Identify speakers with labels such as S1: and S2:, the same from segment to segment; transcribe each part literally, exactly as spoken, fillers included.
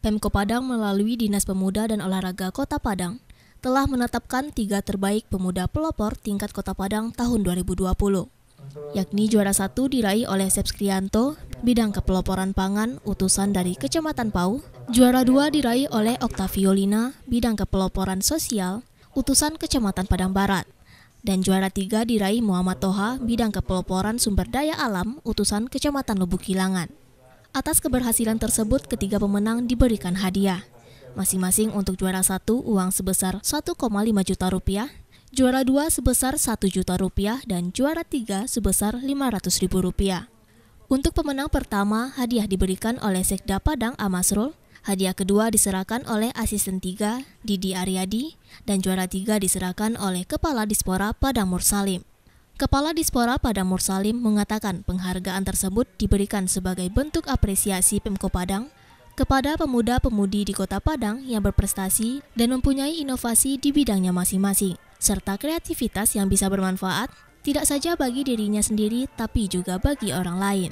S1: Pemko Padang melalui Dinas Pemuda dan Olahraga Kota Padang telah menetapkan tiga terbaik pemuda pelopor tingkat Kota Padang tahun dua ribu dua puluh, yakni juara satu diraih oleh Sepskrianto, bidang kepeloporan pangan, utusan dari Kecamatan Pau, juara dua diraih oleh Oktaviolina, bidang kepeloporan sosial, utusan Kecamatan Padang Barat, dan juara tiga diraih Muhammad Toha, bidang kepeloporan sumber daya alam, utusan Kecamatan Lubuk Kilangan. Atas keberhasilan tersebut, ketiga pemenang diberikan hadiah. Masing-masing untuk juara satu uang sebesar satu koma lima juta rupiah, juara dua sebesar satu juta rupiah, dan juara tiga sebesar lima ratus ribu rupiah. Untuk pemenang pertama, hadiah diberikan oleh Sekda Padang Amasrul, hadiah kedua diserahkan oleh Asisten tiga Didi Aryadi, dan juara tiga diserahkan oleh Kepala Dispora Padang Mursalim. Kepala Dispora Padang Mursalim mengatakan penghargaan tersebut diberikan sebagai bentuk apresiasi Pemko Padang kepada pemuda-pemudi di Kota Padang yang berprestasi dan mempunyai inovasi di bidangnya masing-masing, serta kreativitas yang bisa bermanfaat tidak saja bagi dirinya sendiri tapi juga bagi orang lain.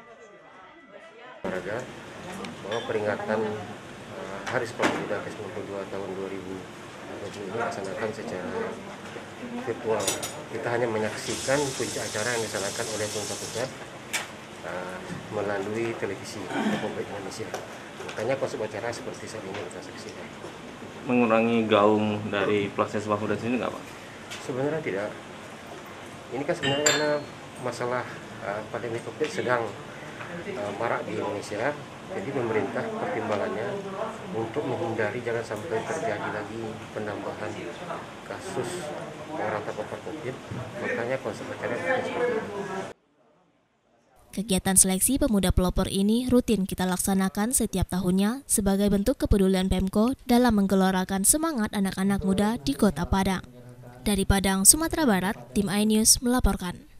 S2: Bahwa peringatan uh, Hari Sekolah Pemuda ke sembilan puluh dua tahun dua ribu dua puluh ini dilaksanakan secara virtual. Kita hanya menyaksikan puncak acara yang dilaksanakan oleh pemerintah pusat uh, melalui televisi Republik Indonesia. Makanya konsep acara seperti saat ini kita saksikan.
S3: Mengurangi gaung dari pelaksana Sumpah Pemuda ini nggak Pak?
S2: Sebenarnya tidak. Ini kan sebenarnya karena masalah uh, pandemi COVID sedang uh, marak di Indonesia. Jadi pemerintah pertimbangannya untuk menghindari jangan sampai terjadi lagi penambahan kasus orang terpapar COVID, makanya konsep acara seperti ini.
S1: Kegiatan seleksi pemuda pelopor ini rutin kita laksanakan setiap tahunnya sebagai bentuk kepedulian Pemko dalam menggelorakan semangat anak-anak muda di Kota Padang. Dari Padang, Sumatera Barat, tim iNews melaporkan.